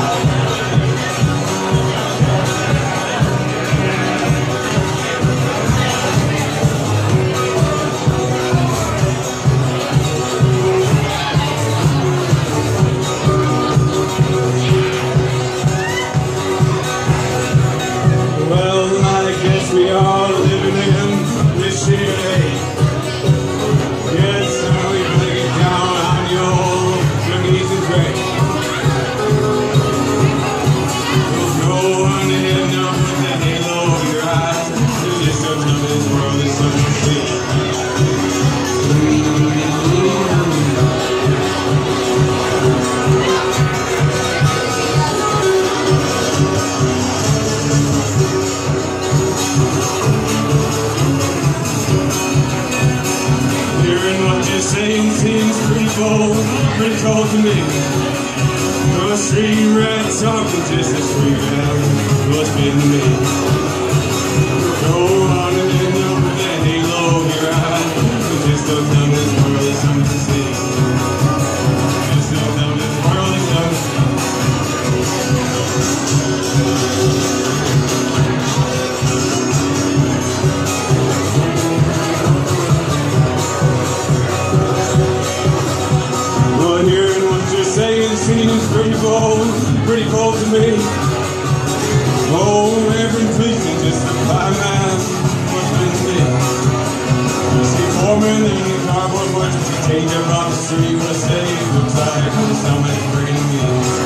We are living in this city today. Yes, sir, we gotta get down on your knees and pray. There's no one in enough with that halo over your eyes. There's just so much of this world is so complete. Saying seems pretty cold to me. No street rat talking, just a street rat what's been to me. Go on and end up with that halo over your eye. Just don't tell me this world is something to see. Just don't tell me this world is something to see. Seems pretty cold to me. Oh, every pleasing just a fine man what's been to me. You see foreman in the cardboard box, change up on the street, what a save looks like when someone's bringing me.